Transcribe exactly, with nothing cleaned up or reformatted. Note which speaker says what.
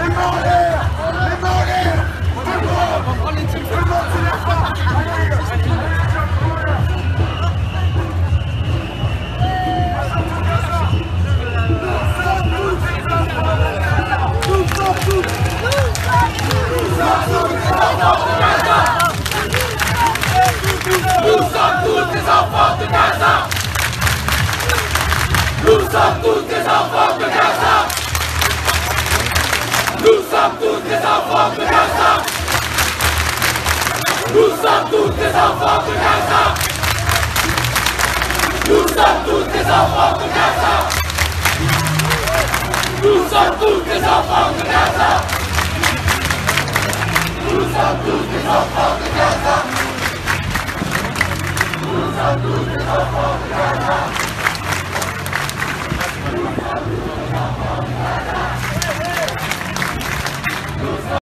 Speaker 1: Nous sommes tous des enfants de Gaza. Nous sommes tous des enfants de Gaza. Nous sommes tous des enfants de Gaza. Nous sommes tous des enfants de Gaza. Nous sommes tous des enfants de Gaza. Nous sommes tous des enfants de Gaza. Nous sommes tous des enfants de Gaza.